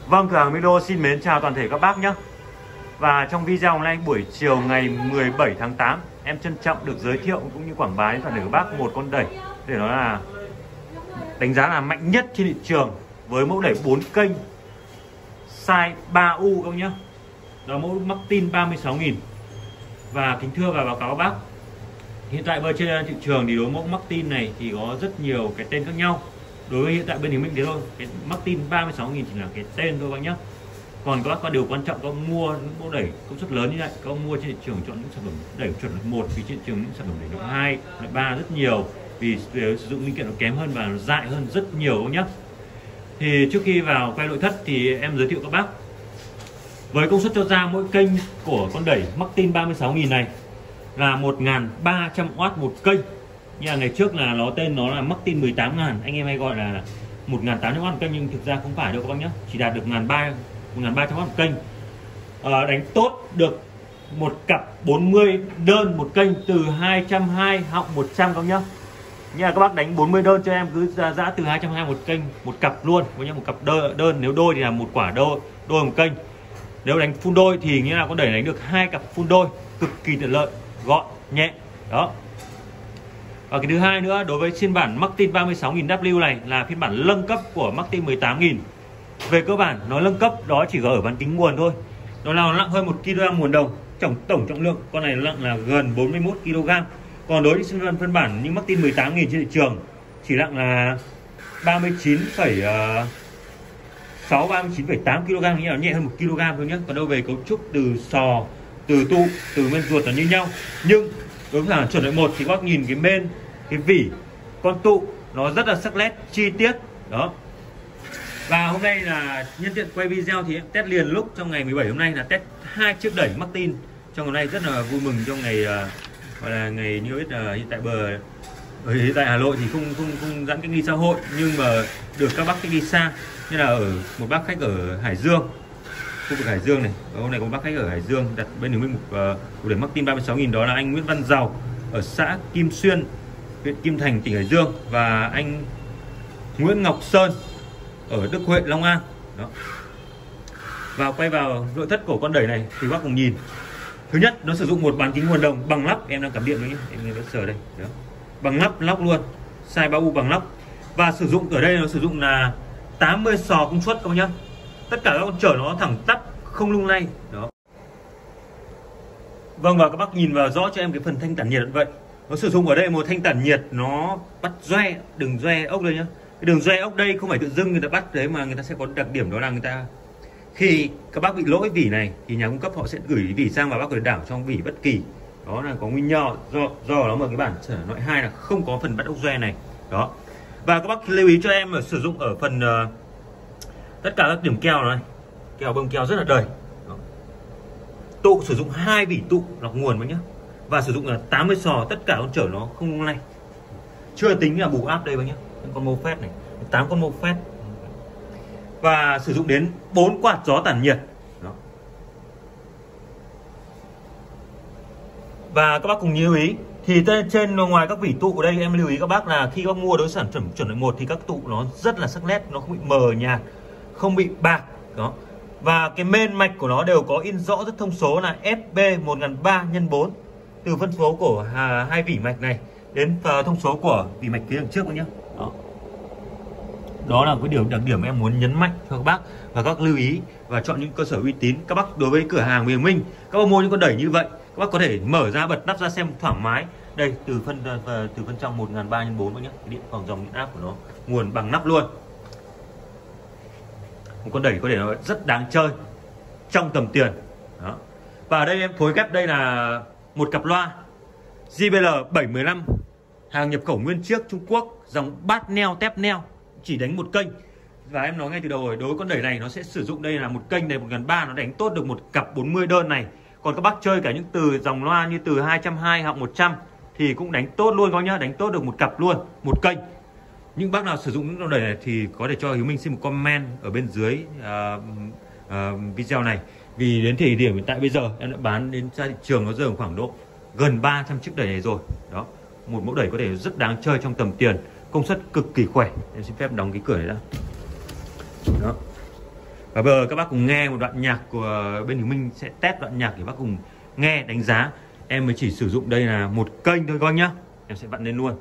Vâng, cửa hàng Milo xin mến chào toàn thể các bác nhé. Và trong video hôm nay buổi chiều ngày 17 tháng 8, em trân trọng được giới thiệu cũng như quảng bá đến toàn thể các bác một con đẩy để nó là đánh giá là mạnh nhất trên thị trường với mẫu đẩy 4 kênh size 3U các nhé. Đó mẫu Martin 36.000. Và kính thưa và báo cáo các bác, hiện tại bên trên thị trường thì đối mẫu Martin này thì có rất nhiều cái tên khác nhau. Đối với hiện tại bên Hiếu Minh thế thôi, cái Martin 36.000 chỉ là cái tên thôi các nhé. Còn các bác có điều quan trọng, các mua mẫu đẩy công suất lớn như vậy, các mua trên thị trường chọn những sản phẩm đẩy chuẩn loại 1, vì trên thị trường những sản phẩm đẩy loại 2, loại 3 rất nhiều, vì sử dụng linh kiện nó kém hơn và nó dại hơn rất nhiều các nhé. Thì trước khi vào quay nội thất thì em giới thiệu các bác với công suất cho ra mỗi kênh của con đẩy Martin 36.000 này là 1.300W một kênh. Như là ngày trước là nó tên nó là Martin 18.000, anh em hay gọi là 1.800W một kênh, nhưng thực ra không phải đâu các bác nhé, chỉ đạt được 1.300W một kênh. Đánh tốt được một cặp 40 đơn một kênh từ 220 họng 100 các nhá. Như là các bác đánh 40 đơn cho em cứ ra từ 220 một kênh, một cặp luôn, có nhá, một cặp đơn, nếu đôi thì là một quả đôi một kênh. Nếu đánh full đôi thì nghĩa là con đẩy đánh được 2 cặp full đôi, cực kỳ tiện lợi, gọn, nhẹ. Đó. Và cái thứ hai nữa, đối với phiên bản Martin 36.000W này là phiên bản nâng cấp của Martin 18.000. Về cơ bản nó nâng cấp đó chỉ có ở bán kính nguồn thôi. Nó là nặng hơn 1 kg nguồn đồng. Tổng trọng lượng con này nặng là gần 41 kg. Còn đối với phiên bản như Martin 18.000 trên thị trường chỉ nặng là 39,8 kg, nghĩa là nhẹ hơn 1 kg thôi nhé. Còn đâu về cấu trúc từ sò, từ tụ, từ men ruột là như nhau. Nhưng đối với bản chuẩn loại 1 thì các bác nhìn cái men, cái vỉ, con tụ nó rất là sắc nét, chi tiết. Đó. Và hôm nay là nhân tiện quay video thì em test liền lúc trong ngày 17 hôm nay là test 2 chiếc đẩy Martin. Trong hôm nay rất là vui mừng trong ngày gọi là ngày như biết là hiện tại Hà Nội thì không giãn cách ly xã hội, nhưng mà được các bác cách ly xa, như là ở một bác khách ở Hải Dương, khu vực Hải Dương này. Và hôm nay có một bác khách ở Hải Dương đặt bên Hiếu Minh một đẩy Martin 36.000, đó là anh Nguyễn Văn Giàu ở xã Kim Xuyên, huyện Kim Thành, tỉnh Hải Dương, và anh Nguyễn Ngọc Sơn ở Đức Huệ, Long An. Đó. Và quay vào nội thất của con đẩy này thì bác cùng nhìn. Thứ nhất, nó sử dụng một bán kính nguồn đồng bằng lắp, em đang cảm điện đấy nhé, em đã sờ đây. Đó. Bằng lắp luôn, size 3U bằng lắp. Và sử dụng ở đây nó sử dụng là 80 sò công suất các bác nhá. Tất cả các con chở nó thẳng tắp, không lung lay. Đó. Vâng, và các bác nhìn vào rõ cho em cái phần thanh tản nhiệt vậy. Nó sử dụng ở đây một thanh tản nhiệt nó bắt doe, đường doe ốc đây nhá. Cái đường doe ốc đây không phải tự dưng người ta bắt đấy, mà người ta sẽ có đặc điểm đó là người ta khi các bác bị lỗi vỉ này thì nhà cung cấp họ sẽ gửi vỉ sang và bác có thể đảo trong vỉ bất kỳ. Đó là có nguyên nhân do đó mà cái bản loại 2 là không có phần bắt ốc doe này. Đó. Và các bác lưu ý cho em là sử dụng ở phần tất cả các điểm keo này, keo bơm keo rất là đầy. Đó. Tụ sử dụng 2 vỉ tụ lọc nguồn với nhá. Và sử dụng là 80 sò, tất cả con chở nó không lay. Chưa tính là bù áp đây với nhá. Con mô phét này, 8 con mô phét. Và sử dụng đến 4 quạt gió tản nhiệt. Đó. Và các bác cùng lưu ý thì trên ngoài các vỉ tụ ở đây em lưu ý các bác là khi các bác mua đối sản phẩm chuẩn loại 1 thì các tụ nó rất là sắc nét, nó không bị mờ nhạt, không bị bạc. Đó. Và cái main mạch của nó đều có in rõ rất thông số là FB 1003x4, từ phân số của hai vỉ mạch này đến thông số của vỉ mạch phía đằng trước nhé. Đó. Đó là cái đặc điểm em muốn nhấn mạnh cho các bác, và các bác lưu ý và chọn những cơ sở uy tín. Các bác đối với cửa hàng Hiếu Minh, các bác mua những con đẩy như vậy, các bác có thể mở ra bật nắp ra xem thoải mái. Đây từ phân trong 1.300x4 nhé, cái điện phòng dòng điện áp của nó nguồn bằng nắp luôn. Một con đẩy có thể nói rất đáng chơi trong tầm tiền. Đó. Và ở đây em phối ghép đây là một cặp loa JBL 715, hàng nhập khẩu nguyên chiếc Trung Quốc, dòng bát neo tép neo, chỉ đánh một kênh. Và em nói ngay từ đầu rồi, đối với con đẩy này nó sẽ sử dụng đây là một kênh này 1.300, nó đánh tốt được một cặp 40 đơn này. Còn các bác chơi cả những từ dòng loa như từ 220 hoặc 100 thì cũng đánh tốt luôn các nhá, đánh tốt được một cặp luôn, một kênh. Những bác nào sử dụng những con đẩy này thì có thể cho Hiếu Minh xin một comment ở bên dưới video này. Vì đến thời điểm hiện tại bây giờ em đã bán đến ra thị trường nó rơi khoảng độ gần 300 chiếc đẩy này rồi. Đó, một mẫu đẩy có thể rất đáng chơi trong tầm tiền, công suất cực kỳ khỏe. Em xin phép đóng cái cửa này ra. Đó. Và bây giờ các bác cùng nghe một đoạn nhạc của bên Hiếu Minh sẽ test đoạn nhạc để bác cùng nghe đánh giá. Em mới chỉ sử dụng đây là một kênh thôi các bác nhá. Em sẽ vặn lên luôn.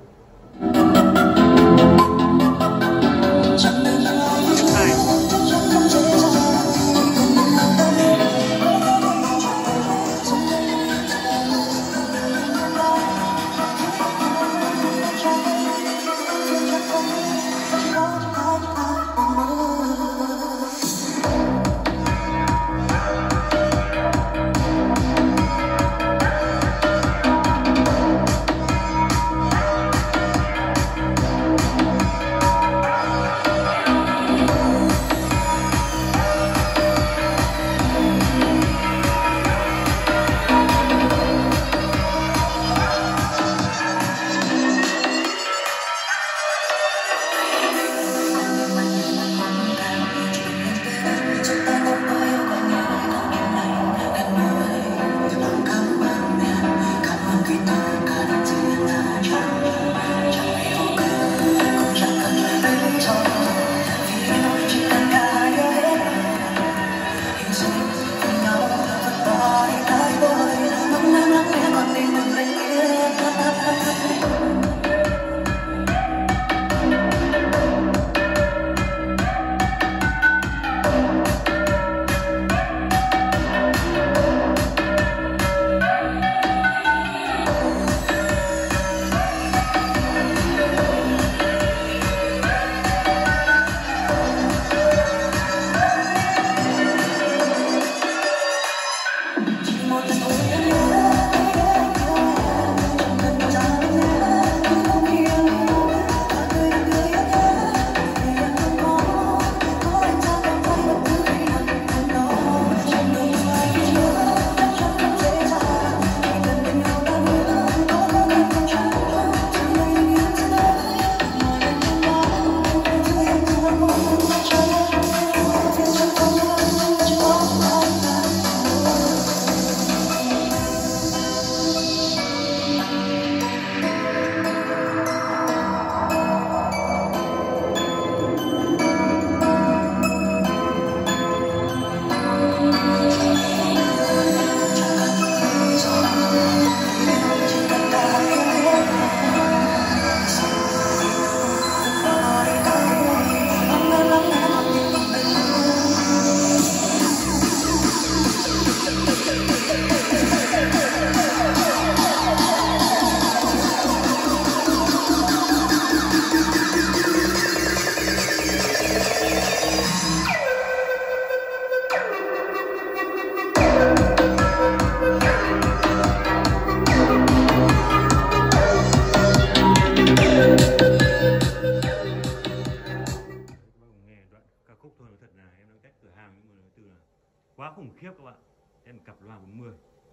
Quá khủng khiếp các bạn. Em cặp loa 40.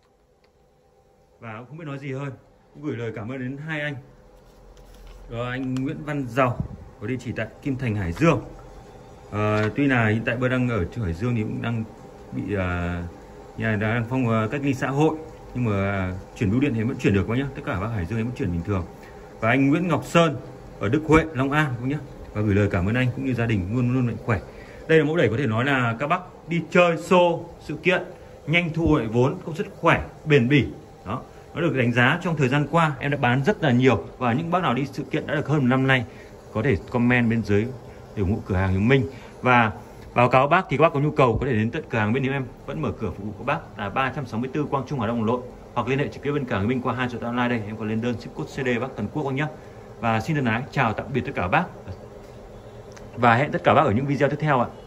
Và cũng không biết nói gì hơn. Cũng gửi lời cảm ơn đến hai anh. Đó, anh Nguyễn Văn Giàu có địa chỉ tại Kim Thành, Hải Dương. Tuy là hiện tại tôi đang ở Hải Dương thì cũng đang bị nhà đang phong cách ly xã hội, nhưng mà chuyển bưu điện thì vẫn chuyển được các nhá. Tất cả bác Hải Dương vẫn chuyển bình thường. Và anh Nguyễn Ngọc Sơn ở Đức Huệ, Long An cũng nhá. Và gửi lời cảm ơn anh cũng như gia đình luôn luôn mạnh khỏe. Đây là mẫu đẩy có thể nói là các bác đi chơi show sự kiện nhanh thu hồi vốn, công suất khỏe, bền bỉ. Đó, nó được đánh giá trong thời gian qua em đã bán rất là nhiều, và những bác nào đi sự kiện đã được hơn một năm nay có thể comment bên dưới để ủng hộ cửa hàng Hiếu Minh. Và báo cáo bác thì các bác có nhu cầu có thể đến tận cửa hàng bên Hiếu em vẫn mở cửa phục vụ các bác là 364 Quang Trung, Hà Đông, Hà Nội, hoặc liên hệ trực tiếp bên cửa hàng Hiếu Minh qua 2 số online đây. Em có lên đơn ship code CD bác toàn quốc không nhá. Và xin thân ái chào tạm biệt tất cả các bác và hẹn tất cả các bác ở những video tiếp theo ạ.